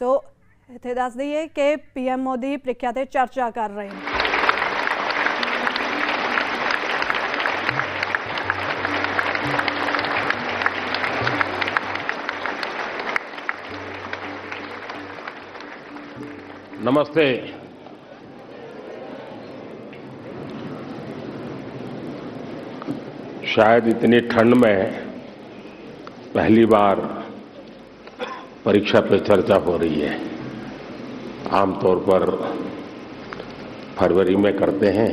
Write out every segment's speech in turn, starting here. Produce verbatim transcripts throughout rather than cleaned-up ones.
तो इत्थे दस दईए कि पीएम मोदी प्रीख्या ते चर्चा कर रहे हैं। नमस्ते। शायद इतनी ठंड में पहली बार परीक्षा पे चर्चा हो रही है। आमतौर पर फरवरी में करते हैं,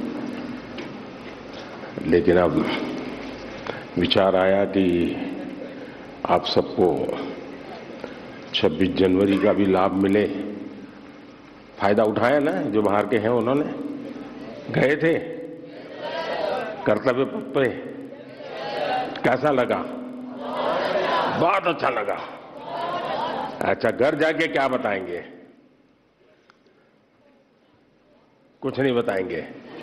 लेकिन अब विचार आया कि आप सबको छब्बीस जनवरी का भी लाभ मिले। फायदा उठाया ना जो बाहर के हैं, उन्होंने गए थे कर्तव्य पथ पे। कैसा लगा? बहुत अच्छा लगा। अच्छा, घर जाके क्या बताएंगे? कुछ नहीं बताएंगे।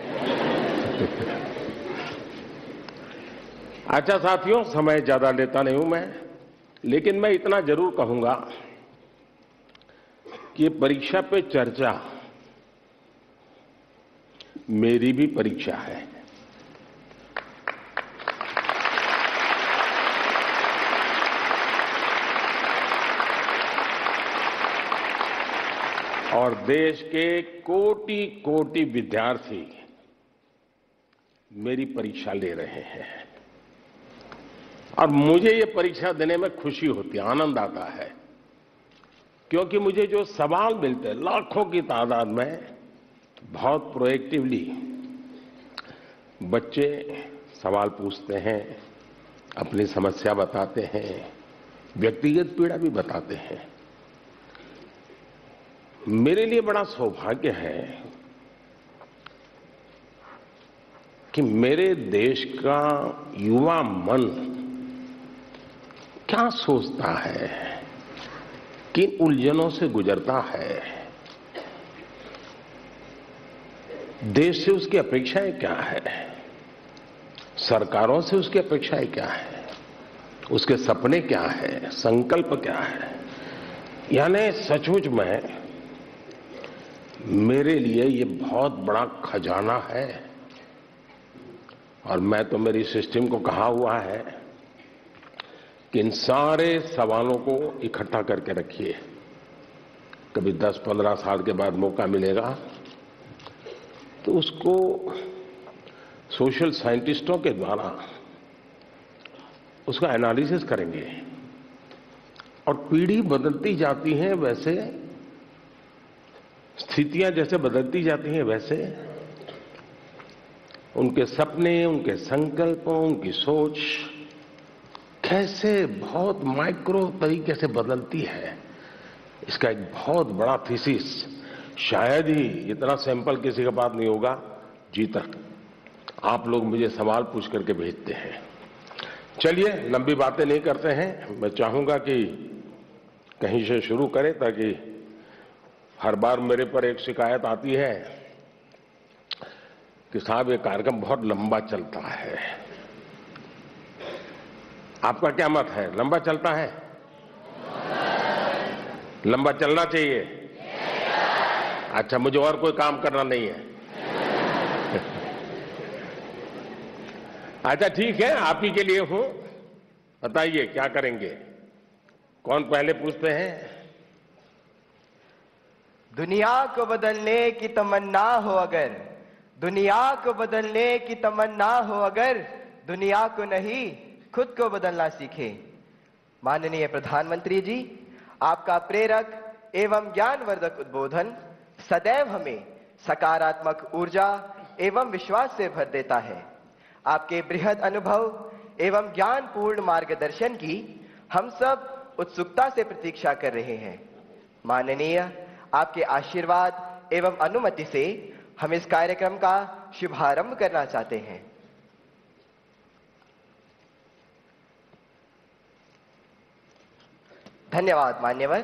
अच्छा साथियों, समय ज्यादा लेता नहीं हूं मैं, लेकिन मैं इतना जरूर कहूंगा कि परीक्षा पे चर्चा मेरी भी परीक्षा है। और देश के कोटि कोटि विद्यार्थी मेरी परीक्षा ले रहे हैं और मुझे ये परीक्षा देने में खुशी होती है, आनंद आता है, क्योंकि मुझे जो सवाल मिलते हैं लाखों की तादाद में, बहुत प्रोएक्टिवली बच्चे सवाल पूछते हैं, अपनी समस्या बताते हैं, व्यक्तिगत पीड़ा भी बताते हैं। मेरे लिए बड़ा सौभाग्य है कि मेरे देश का युवा मन क्या सोचता है, किन उलझनों से गुजरता है, देश से उसकी अपेक्षाएं क्या है, सरकारों से उसकी अपेक्षाएं क्या है, उसके सपने क्या है, संकल्प क्या है। यानी सचमुच में मेरे लिए ये बहुत बड़ा खजाना है। और मैं तो मेरी सिस्टम को कहा हुआ है कि इन सारे सवालों को इकट्ठा करके रखिए। कभी दस पंद्रह साल के बाद मौका मिलेगा तो उसको सोशल साइंटिस्टों के द्वारा उसका एनालिसिस करेंगे। और पीढ़ी बदलती जाती है, वैसे स्थितियां जैसे बदलती जाती हैं, वैसे उनके सपने, उनके संकल्पों, उनकी सोच कैसे बहुत माइक्रो तरीके से बदलती है। इसका एक बहुत बड़ा थीसिस, शायद ही इतना सैंपल किसी के पास नहीं होगा जी तक। आप लोग मुझे सवाल पूछ करके भेजते हैं। चलिए, लंबी बातें नहीं करते हैं। मैं चाहूंगा कि कहीं से शुरू करें, ताकि हर बार मेरे पर एक शिकायत आती है कि साहब ये कार्यक्रम बहुत लंबा चलता है। आपका क्या मत है? लंबा चलता है? लंबा चलना चाहिए? अच्छा, मुझे और कोई काम करना नहीं है। अच्छा ठीक है, आप ही के लिए हूं। बताइए क्या करेंगे? कौन पहले पूछते हैं? दुनिया को बदलने की तमन्ना हो अगर, दुनिया को बदलने की तमन्ना हो अगर, दुनिया को नहीं खुद को बदलना सीखे। माननीय प्रधानमंत्री जी, आपका प्रेरक एवं ज्ञानवर्धक उद्बोधन सदैव हमें सकारात्मक ऊर्जा एवं विश्वास से भर देता है। आपके बृहद अनुभव एवं ज्ञानपूर्ण मार्गदर्शन की हम सब उत्सुकता से प्रतीक्षा कर रहे हैं। माननीय, आपके आशीर्वाद एवं अनुमति से हम इस कार्यक्रम का शुभारंभ करना चाहते हैं। धन्यवाद मान्यवर।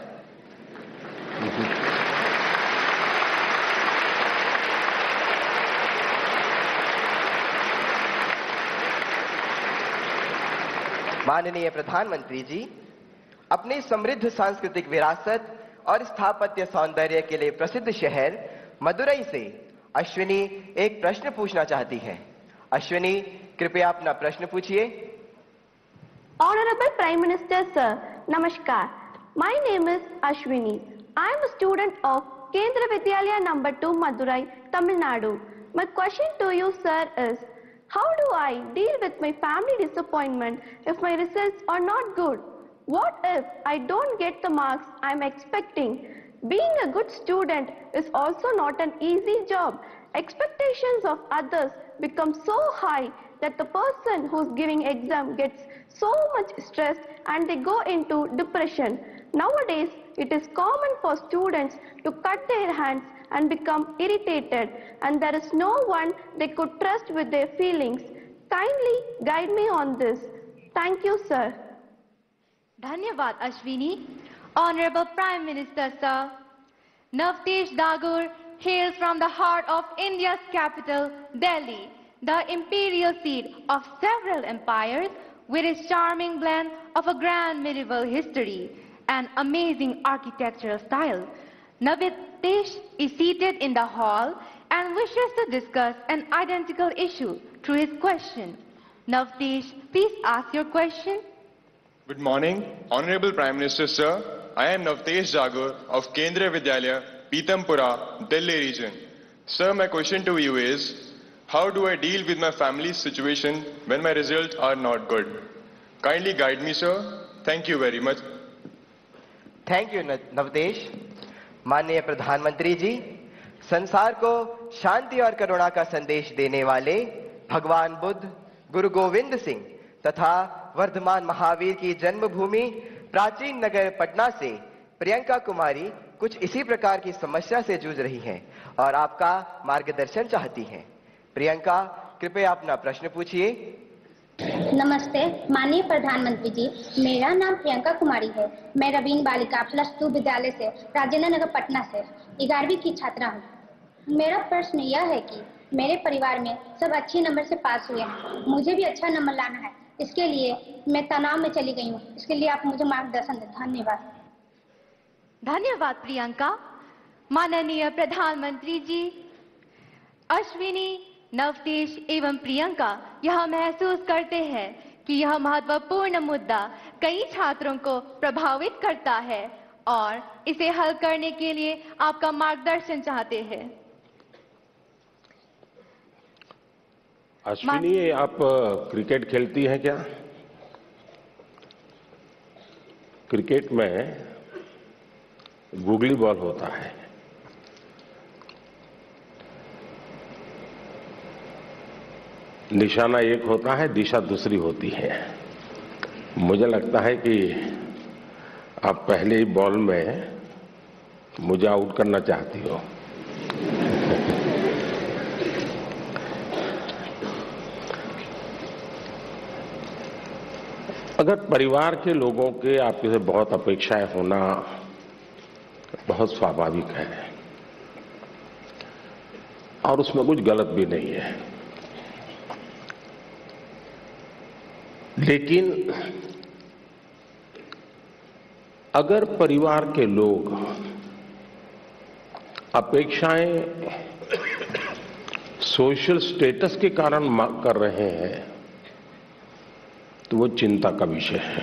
माननीय प्रधानमंत्री जी, अपनी समृद्ध सांस्कृतिक विरासत और स्थापत्य सौंदर्य के लिए प्रसिद्ध शहर मदुरई से अश्विनी एक प्रश्न पूछना चाहती है। अश्विनी, कृपया अपना प्रश्न पूछिए। Honorable Prime Minister Sir, Namaskar. My name is Ashwini. I am a student of Kendra Vidyalaya number two Madurai, Tamil Nadu. My question to you sir is, how do I deal with my family disappointment if my results are not good? What if I don't get the marks I am expecting? Being a good student is also not an easy job. Expectations of others become so high that the person who's giving exam gets so much stressed and they go into depression. Nowadays, it is common for students to cut their hands and become irritated, and there is no one they could trust with their feelings. Kindly guide me on this. Thank you, sir. Dhanyavad Ashwini. Honorable Prime Minister Sir, Navtesh Dagur hails from the heart of India's capital, Delhi, the imperial seat of several empires, with its charming blend of a grand medieval history and amazing architectural style. Navtesh is seated in the hall and wishes to discuss an identical issue through his question. Navtesh, please ask your question. Good morning, Honorable Prime Minister Sir. I am Navtesh Jagur of Kendra Vidyalaya, Pitampura, Delhi region. Sir, my question to you is, how do I deal with my family's situation when my results are not good? Kindly guide me, sir. Thank you very much. Thank you Navdesh. माननीय प्रधानमंत्री जी, संसार को शांति और करुणा का संदेश देने वाले भगवान बुद्ध, गुरु गोविंद सिंह तथा वर्धमान महावीर की जन्मभूमि प्राचीन नगर पटना से प्रियंका कुमारी कुछ इसी प्रकार की समस्या से जूझ रही हैं और आपका मार्गदर्शन चाहती हैं। प्रियंका, कृपया अपना प्रश्न पूछिए। नमस्ते माननीय प्रधानमंत्री जी, मेरा नाम प्रियंका कुमारी है। मैं रवीन बालिका प्लस टू विद्यालय से राजेंद्र नगर पटना से ग्यारहवीं की छात्रा हूँ। मेरा प्रश्न यह है कि मेरे परिवार में सब अच्छे नंबर से पास हुए हैं, मुझे भी अच्छा नंबर लाना है। इसके लिए मैं तनाव में चली गई हूँ, इसके लिए आप मुझे मार्गदर्शन दें। धन्यवाद। धन्यवाद प्रियंका। माननीय प्रधानमंत्री जी, अश्विनी, नवतेश एवं प्रियंका यह महसूस करते हैं कि यह महत्वपूर्ण मुद्दा कई छात्रों को प्रभावित करता है और इसे हल करने के लिए आपका मार्गदर्शन चाहते हैं। अश्विनी, आप क्रिकेट खेलती हैं क्या? क्रिकेट में गूगली बॉल होता है, निशाना एक होता है, दिशा दूसरी होती है। मुझे लगता है कि आप पहले ही बॉल में मुझे आउट करना चाहती हो। अगर परिवार के लोगों के आपके से बहुत अपेक्षाएं होना बहुत स्वाभाविक है और उसमें कुछ गलत भी नहीं है, लेकिन अगर परिवार के लोग अपेक्षाएं सोशल स्टेटस के कारण कर रहे हैं तो वो चिंता का विषय है।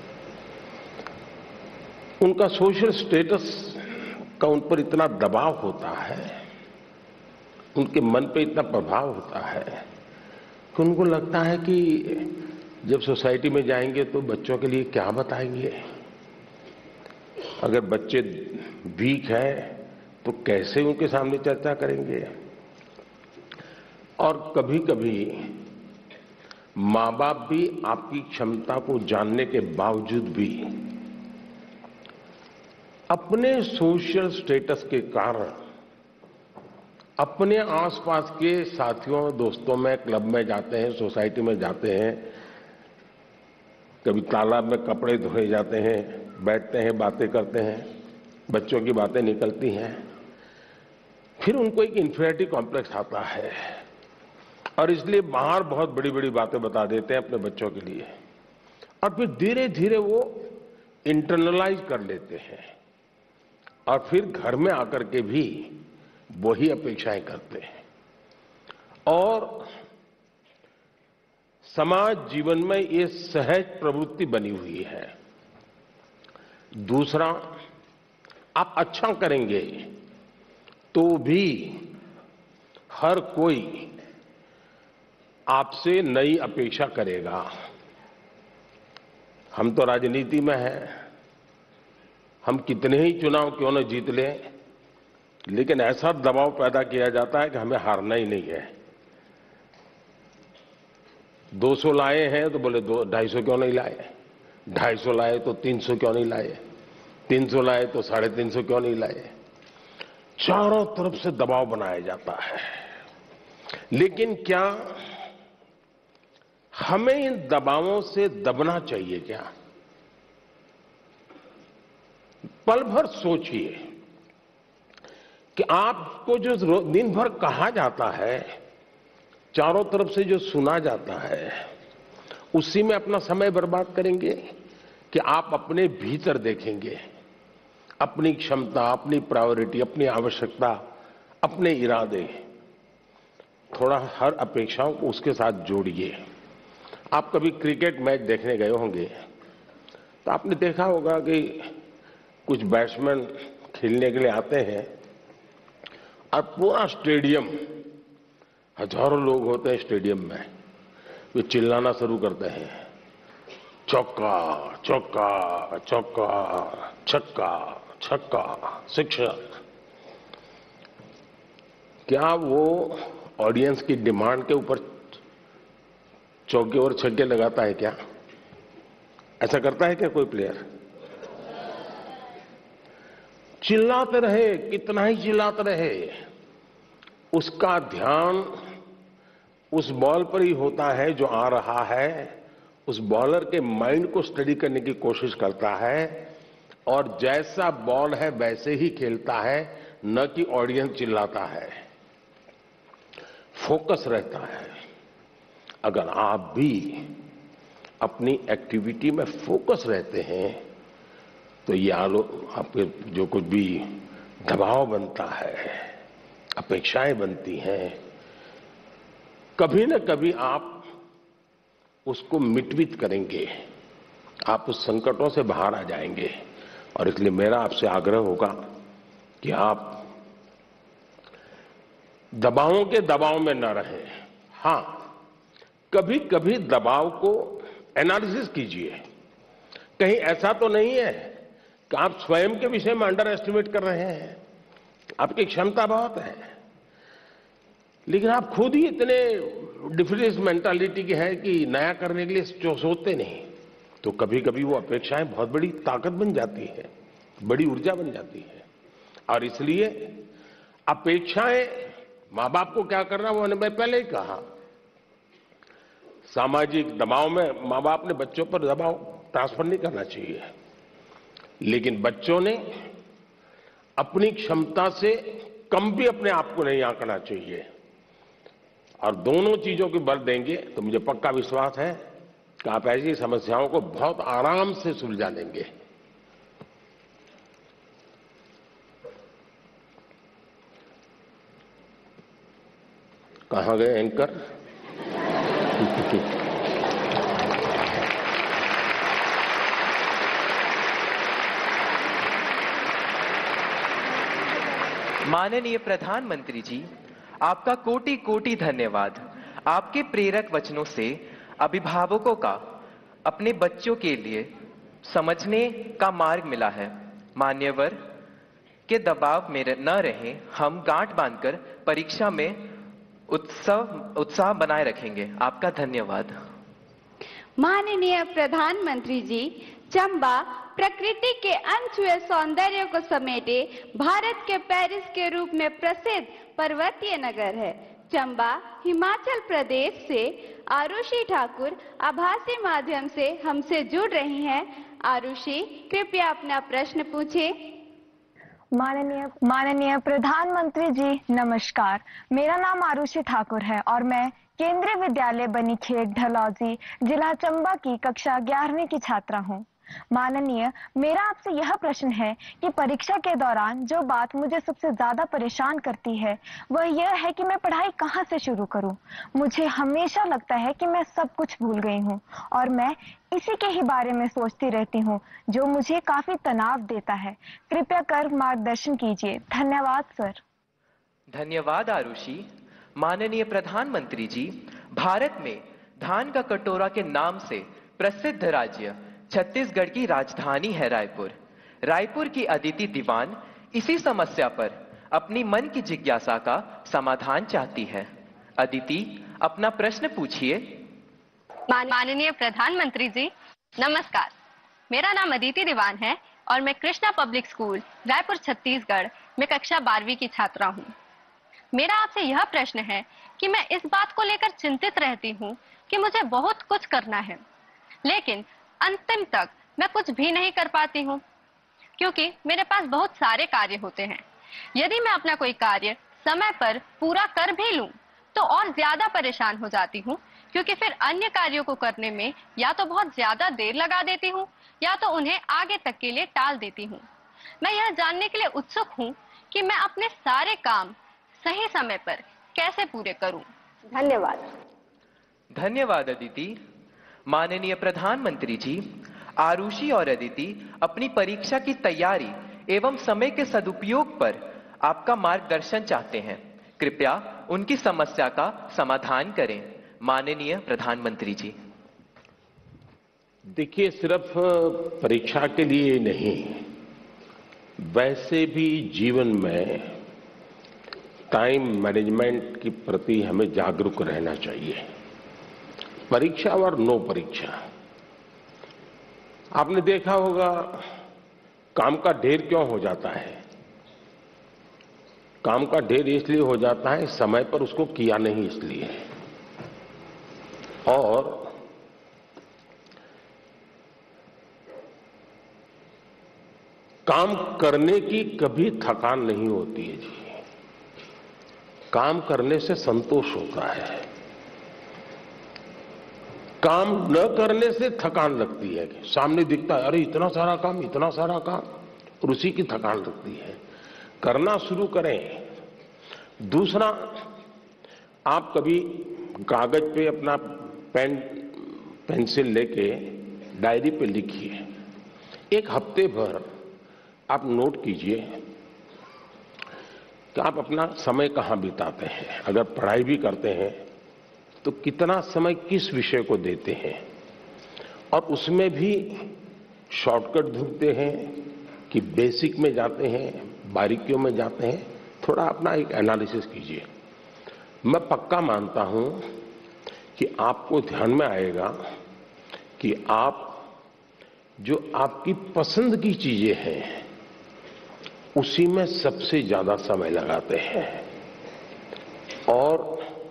उनका सोशल स्टेटस का उन पर इतना दबाव होता है, उनके मन पे इतना प्रभाव होता है कि उनको लगता है कि जब सोसाइटी में जाएंगे तो बच्चों के लिए क्या बताएंगे, अगर बच्चे वीक हैं तो कैसे उनके सामने चर्चा करेंगे। और कभी कभी मां बाप भी आपकी क्षमता को जानने के बावजूद भी अपने सोशल स्टेटस के कारण अपने आसपास के साथियों दोस्तों में क्लब में जाते हैं, सोसाइटी में जाते हैं, कभी तालाब में कपड़े धोए जाते हैं, बैठते हैं, बातें करते हैं, बच्चों की बातें निकलती हैं, फिर उनको एक इन्फीरियरिटी कॉम्प्लेक्स आता है और इसलिए बाहर बहुत बड़ी बड़ी बातें बता देते हैं अपने बच्चों के लिए और फिर धीरे धीरे वो इंटरनलाइज कर लेते हैं और फिर घर में आकर के भी वही अपेक्षाएं करते हैं। और समाज जीवन में ये सहज प्रवृत्ति बनी हुई है। दूसरा, आप अच्छा करेंगे तो भी हर कोई आपसे नई अपेक्षा करेगा। हम तो राजनीति में हैं, हम कितने ही चुनाव क्यों न जीत लें, लेकिन ऐसा दबाव पैदा किया जाता है कि हमें हारना ही नहीं है। दो सौ लाए हैं तो बोले दो ढाई सौ क्यों नहीं लाए, ढाई सौ लाए तो तीन सौ क्यों नहीं लाए, तीन सौ लाए तो साढ़े तीन सौ क्यों नहीं लाए। चारों तरफ से दबाव बनाया जाता है। लेकिन क्या हमें इन दबावों से दबना चाहिए क्या? पल भर सोचिए कि आपको जो दिन भर कहा जाता है, चारों तरफ से जो सुना जाता है, उसी में अपना समय बर्बाद करेंगे कि आप अपने भीतर देखेंगे, अपनी क्षमता, अपनी प्रायोरिटी, अपनी आवश्यकता, अपने इरादे, थोड़ा हर अपेक्षाओं को उसके साथ जोड़िए। आप कभी क्रिकेट मैच देखने गए होंगे तो आपने देखा होगा कि कुछ बैट्समैन खेलने के लिए आते हैं और पूरा स्टेडियम, हजारों लोग होते हैं स्टेडियम में, वे चिल्लाना शुरू करते हैं, चौका चौका चौका, छक्का छक्का, सिक्सर। क्या वो ऑडियंस की डिमांड के ऊपर चौके और छक्के लगाता है क्या? ऐसा करता है क्या कोई प्लेयर? चिल्लाते रहे, कितना ही चिल्लाते रहे, उसका ध्यान उस बॉल पर ही होता है जो आ रहा है। उस बॉलर के माइंड को स्टडी करने की कोशिश करता है और जैसा बॉल है वैसे ही खेलता है, न कि ऑडियंस चिल्लाता है। फोकस रहता है। अगर आप भी अपनी एक्टिविटी में फोकस रहते हैं तो ये आलो आपके जो कुछ भी दबाव बनता है, अपेक्षाएं बनती हैं, कभी न कभी आप उसको मिटवित करेंगे, आप उस संकटों से बाहर आ जाएंगे। और इसलिए मेरा आपसे आग्रह होगा कि आप दबावों के दबाव में न रहें। हां, कभी कभी दबाव को एनालिसिस कीजिए। कहीं ऐसा तो नहीं है कि आप स्वयं के विषय में अंडर एस्टिमेट कर रहे हैं। आपकी क्षमता बहुत है, लेकिन आप खुद ही इतने डिफरेंस मेंटालिटी के हैं कि नया करने के लिए सोचते नहीं। तो कभी कभी वो अपेक्षाएं बहुत बड़ी ताकत बन जाती है, बड़ी ऊर्जा बन जाती है। और इसलिए अपेक्षाएं, मां बाप को क्या करना, वो मैं पहले ही कहा, सामाजिक दबाव में मां बाप ने बच्चों पर दबाव ट्रांसफर नहीं करना चाहिए, लेकिन बच्चों ने अपनी क्षमता से कम भी अपने आप को नहीं आंकना चाहिए। और दोनों चीजों की बल देंगे तो मुझे पक्का विश्वास है कि आप ऐसी समस्याओं को बहुत आराम से सुलझा लेंगे। कहां गए एंकर? माननीय प्रधानमंत्री जी, आपका कोटि कोटि धन्यवाद। आपके प्रेरक वचनों से अभिभावकों का अपने बच्चों के लिए समझने का मार्ग मिला है। मान्यवर के दबाव में न रहें, हम गांठ बांधकर परीक्षा में उत्साह उत्साह बनाए रखेंगे। आपका धन्यवाद। माननीय प्रधानमंत्री जी, चंबा प्रकृति के अनछुए सौंदर्य को समेटे भारत के पेरिस के रूप में प्रसिद्ध पर्वतीय नगर है। चंबा हिमाचल प्रदेश से आरुषि ठाकुर आभासी माध्यम से हमसे जुड़ रही हैं। आरुषि, कृपया अपना प्रश्न पूछें। माननीय माननीय प्रधानमंत्री जी नमस्कार। मेरा नाम आरुषि ठाकुर है और मैं केंद्रीय विद्यालय बनीखेत ढलौजी जिला चंबा की कक्षा ग्यारहवीं की छात्रा हूँ। माननीय, मेरा आपसे यह प्रश्न है कि परीक्षा के दौरान जो बात मुझे सबसे ज्यादा परेशान करती है वह यह है कि मैं पढ़ाई कहाँ से शुरू करूं। मुझे हमेशा लगता है कि मैं सब कुछ भूल गई हूं और मैं इसी के ही बारे में सोचती रहती हूं, जो मुझे काफी तनाव देता है। कृपया कर मार्गदर्शन कीजिए। धन्यवाद सर। धन्यवाद आरुषि। माननीय प्रधानमंत्री जी, भारत में धान का कटोरा के नाम से प्रसिद्ध राज्य छत्तीसगढ़ की राजधानी है रायपुर। रायपुर की अदिति दीवान इसी समस्या पर अपनी मन की जिज्ञासा का समाधान चाहती है। अदिति, अपना प्रश्न पूछिए। माननीय प्रधानमंत्री जी, नमस्कार। मेरा नाम अदिति दीवान है और मैं कृष्णा पब्लिक स्कूल रायपुर छत्तीसगढ़ में कक्षा बारहवीं की छात्रा हूँ। मेरा आपसे यह प्रश्न है कि मैं इस बात को लेकर चिंतित रहती हूँ कि मुझे बहुत कुछ करना है, लेकिन अंतिम तक मैं कुछ भी नहीं कर पाती हूँ, क्योंकि मेरे पास बहुत सारे कार्य होते हैं। यदि मैं अपना कोई कार्य समय पर पूरा कर भी लूं, तो और ज्यादा परेशान हो जाती हूँ, क्योंकि फिर अन्य कार्यों को करने में या तो बहुत ज्यादा देर लगा देती हूँ या तो उन्हें आगे तक के लिए टाल देती हूँ। मैं यह जानने के लिए उत्सुक हूँ कि मैं अपने सारे काम सही समय पर कैसे पूरे करूं। धन्यवाद। धन्यवाद अदिति। माननीय प्रधानमंत्री जी, आरुषि और अदिति अपनी परीक्षा की तैयारी एवं समय के सदुपयोग पर आपका मार्गदर्शन चाहते हैं। कृपया उनकी समस्या का समाधान करें। माननीय प्रधानमंत्री जी। देखिए, सिर्फ परीक्षा के लिए नहीं, वैसे भी जीवन में टाइम मैनेजमेंट के प्रति हमें जागरूक रहना चाहिए। परीक्षा और नो परीक्षा, आपने देखा होगा काम का ढेर क्यों हो जाता है। काम का ढेर इसलिए हो जाता है समय पर उसको किया नहीं इसलिए। और काम करने की कभी थकान नहीं होती है जी। काम करने से संतोष होता है, काम न करने से थकान लगती है। सामने दिखता है अरे इतना सारा काम, इतना सारा काम, और उसी की थकान लगती है। करना शुरू करें। दूसरा, आप कभी कागज पे अपना पेन पेंसिल लेके डायरी पे लिखिए। एक हफ्ते भर आप नोट कीजिए कि आप अपना समय कहां बिताते हैं। अगर पढ़ाई भी करते हैं तो कितना समय किस विषय को देते हैं, और उसमें भी शॉर्टकट ढूंढते हैं कि बेसिक में जाते हैं, बारीकियों में जाते हैं। थोड़ा अपना एक एनालिसिस कीजिए। मैं पक्का मानता हूं कि आपको ध्यान में आएगा कि आप जो आपकी पसंद की चीजें हैं उसी में सबसे ज्यादा समय लगाते हैं और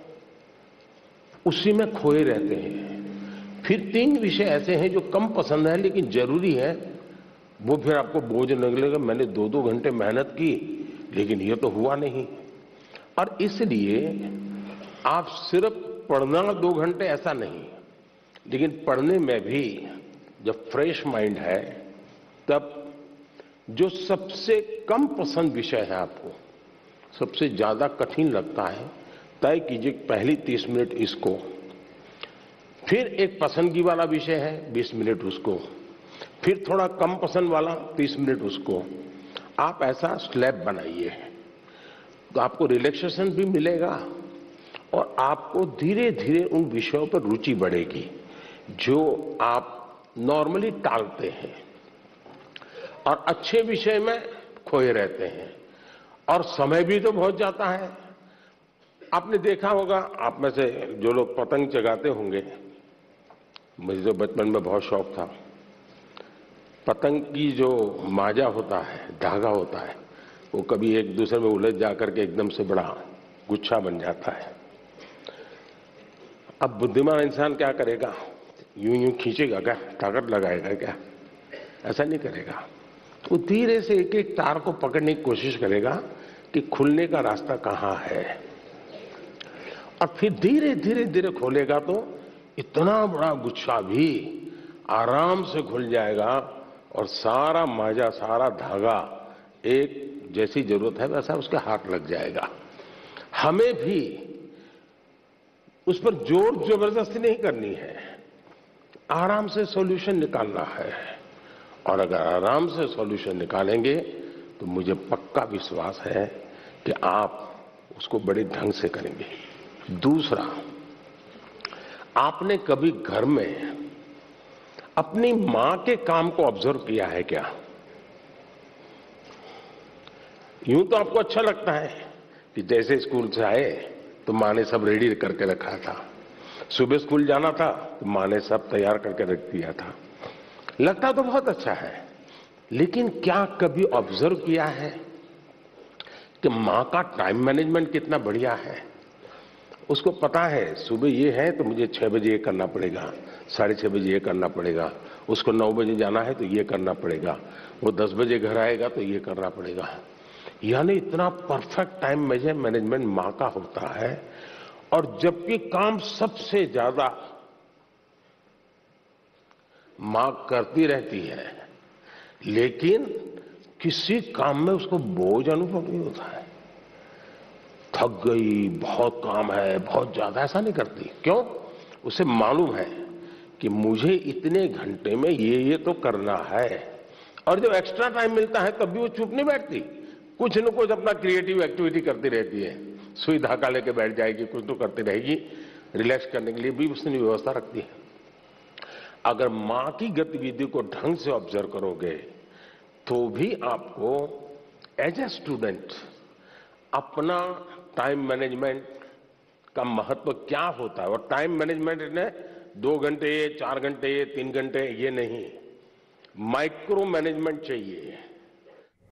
उसी में खोए रहते हैं। फिर तीन विषय ऐसे हैं जो कम पसंद है लेकिन जरूरी है, वो फिर आपको बोझ लगेगा। मैंने दो दो घंटे मेहनत की लेकिन ये तो हुआ नहीं। और इसलिए आप सिर्फ पढ़ना दो घंटे ऐसा नहीं, लेकिन पढ़ने में भी जब फ्रेश माइंड है तब जो सबसे कम पसंद विषय है, आपको सबसे ज्यादा कठिन लगता है, तय कीजिए पहली तीस मिनट इसको, फिर एक पसंदगी वाला विषय है बीस मिनट उसको, फिर थोड़ा कम पसंद वाला तीस मिनट उसको। आप ऐसा स्लैब बनाइए तो आपको रिलैक्सेशन भी मिलेगा और आपको धीरे धीरे उन विषयों पर रुचि बढ़ेगी जो आप नॉर्मली टालते हैं और अच्छे विषय में खोए रहते हैं। और समय भी तो बहुत जाता है। आपने देखा होगा, आप में से जो लोग पतंग चगाते होंगे, मुझे तो बचपन में बहुत शौक था। पतंग की जो माजा होता है, धागा होता है, वो कभी एक दूसरे में उलझ जाकर के एकदम से बड़ा गुच्छा बन जाता है। अब बुद्धिमान इंसान क्या करेगा? यूं यूं खींचेगा क्या? ताकत लगाएगा क्या? ऐसा नहीं करेगा। तो धीरे से एक एक तार को पकड़ने की कोशिश करेगा कि खुलने का रास्ता कहां है, और फिर धीरे धीरे धीरे खोलेगा तो इतना बड़ा गुच्छा भी आराम से खुल जाएगा और सारा माजा, सारा धागा एक जैसी जरूरत है वैसा उसके हाथ लग जाएगा। हमें भी उस पर जोर जबरदस्ती नहीं करनी है, आराम से सॉल्यूशन निकालना है। और अगर आराम से सॉल्यूशन निकालेंगे तो मुझे पक्का विश्वास है कि आप उसको बड़े ढंग से करेंगे। दूसरा, आपने कभी घर में अपनी मां के काम को ऑब्जर्व किया है क्या? यूं तो आपको अच्छा लगता है कि जैसे स्कूल से आए तो मां ने सब रेडी करके रखा था, सुबह स्कूल जाना था तो मां ने सब तैयार करके रख दिया था, लगता तो बहुत अच्छा है। लेकिन क्या कभी ऑब्जर्व किया है कि मां का टाइम मैनेजमेंट कितना बढ़िया है? उसको पता है सुबह ये है तो मुझे छह बजे ये करना पड़ेगा, साढ़े छह बजे ये करना पड़ेगा, उसको नौ बजे जाना है तो ये करना पड़ेगा, वो दस बजे घर आएगा तो ये करना पड़ेगा। यानी इतना परफेक्ट टाइम मैनेजमेंट मां का होता है। और जबकि काम सबसे ज्यादा मां करती रहती है, लेकिन किसी काम में उसको बोझ अनुभव नहीं होता है। थक गई, बहुत काम है, बहुत ज्यादा, ऐसा नहीं करती। क्यों? उसे मालूम है कि मुझे इतने घंटे में ये ये तो करना है। और जब एक्स्ट्रा टाइम मिलता है तब भी वो चुप नहीं बैठती, कुछ न कुछ अपना क्रिएटिव एक्टिविटी करती रहती है। सुई धागा लेके बैठ जाएगी, कुछ तो करती रहेगी, रिलैक्स करने के लिए भी उसने व्यवस्था रखती है। अगर मां की गतिविधि को ढंग से ऑब्जर्व करोगे तो भी आपको एज ए स्टूडेंट अपना टाइम मैनेजमेंट का महत्व क्या होता है। और टाइम मैनेजमेंट ने दो घंटे, चार घंटे, तीन घंटे ये नहीं, माइक्रो मैनेजमेंट चाहिए।